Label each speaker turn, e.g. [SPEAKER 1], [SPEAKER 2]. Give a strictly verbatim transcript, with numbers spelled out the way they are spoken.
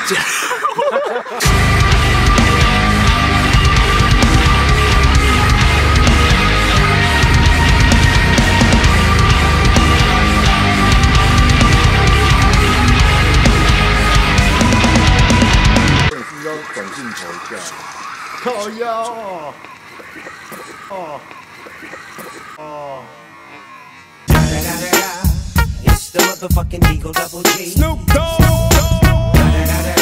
[SPEAKER 1] 见。
[SPEAKER 2] 要转镜头一下，靠腰哦，哦哦。
[SPEAKER 3] It's the motherfucking Eagle Double G.
[SPEAKER 4] Snoop Dogg.